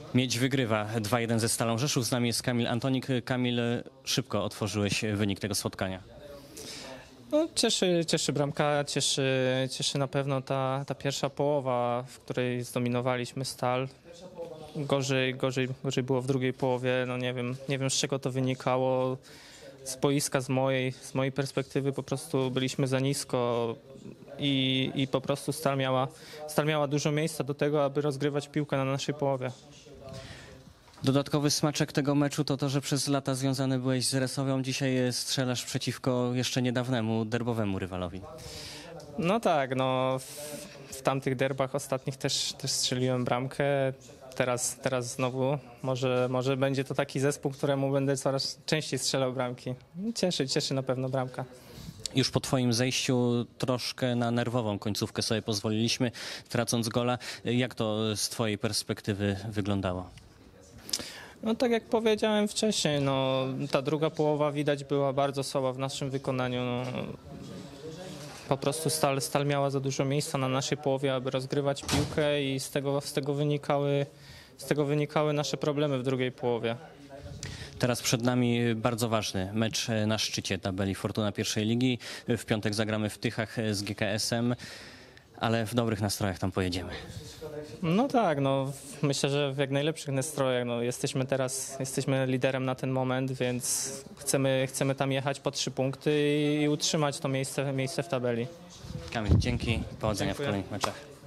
Miedź wygrywa 2-1 ze Stalą Rzeszów. Z nami jest Kamil Antonik. Kamil, szybko otworzyłeś wynik tego spotkania. No, cieszy bramka, cieszy na pewno ta pierwsza połowa, w której zdominowaliśmy Stal. Gorzej było w drugiej połowie, no nie wiem z czego to wynikało. Z boiska, z mojej perspektywy po prostu byliśmy za nisko i po prostu Stal miała dużo miejsca do tego, aby rozgrywać piłkę na naszej połowie. Dodatkowy smaczek tego meczu to, że przez lata związany byłeś z Resowią. Dzisiaj strzelasz przeciwko jeszcze niedawnemu derbowemu rywalowi. No tak, no w tamtych derbach ostatnich też strzeliłem bramkę. Teraz znowu może będzie to taki zespół, któremu będę coraz częściej strzelał bramki. Cieszy na pewno bramka. Już po twoim zejściu troszkę na nerwową końcówkę sobie pozwoliliśmy, tracąc gola. Jak to z twojej perspektywy wyglądało? No tak jak powiedziałem wcześniej, no ta druga połowa widać była bardzo słaba w naszym wykonaniu. No, po prostu Stal miała za dużo miejsca na naszej połowie, aby rozgrywać piłkę i z tego wynikały nasze problemy w drugiej połowie. Teraz przed nami bardzo ważny mecz na szczycie tabeli Fortuna pierwszej ligi. W piątek zagramy w Tychach z GKS-em, ale w dobrych nastrojach tam pojedziemy. No tak, no myślę, że w jak najlepszych nastrojach. No, jesteśmy liderem na ten moment, więc chcemy tam jechać po 3 punkty i utrzymać to miejsce w tabeli. Kamil, dzięki. Powodzenia w kolejnych meczach.